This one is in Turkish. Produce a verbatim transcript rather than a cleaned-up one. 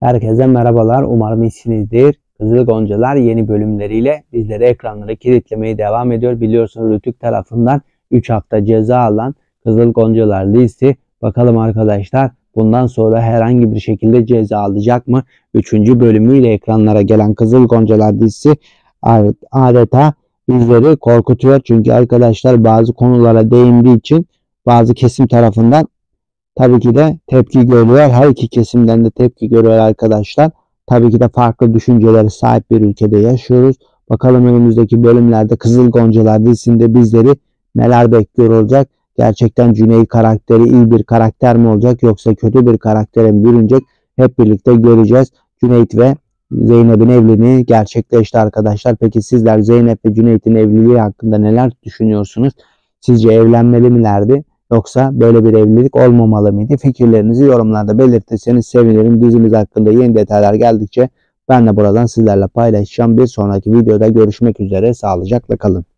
Herkese merhabalar. Umarım iyisinizdir. Kızıl Goncalar yeni bölümleriyle bizleri ekranlara kilitlemeye devam ediyor. Biliyorsunuz Rütük tarafından üç hafta ceza alan Kızıl Goncalar dizisi. Bakalım arkadaşlar bundan sonra herhangi bir şekilde ceza alacak mı? üçüncü bölümüyle ekranlara gelen Kızıl Goncalar dizisi adeta bizleri korkutuyor. Çünkü arkadaşlar bazı konulara değindiği için bazı kesim tarafından tabii ki de tepki görüyor. Her iki kesimden de tepki görüyor arkadaşlar. Tabii ki de farklı düşüncelere sahip bir ülkede yaşıyoruz. Bakalım önümüzdeki bölümlerde Kızıl Goncalar dizisinde bizleri neler bekliyor olacak? Gerçekten Cüneyt karakteri iyi bir karakter mi olacak yoksa kötü bir karaktere mi bürünecek? Hep birlikte göreceğiz. Cüneyt ve Zeynep'in evliliği gerçekleşti arkadaşlar. Peki sizler Zeynep ve Cüneyt'in evliliği hakkında neler düşünüyorsunuz? Sizce evlenmeli milerdi? Yoksa böyle bir evlilik olmamalı mıydı? Fikirlerinizi yorumlarda belirtirseniz sevinirim. Dizimiz hakkında yeni detaylar geldikçe ben de buradan sizlerle paylaşacağım. Bir sonraki videoda görüşmek üzere. Sağlıcakla kalın.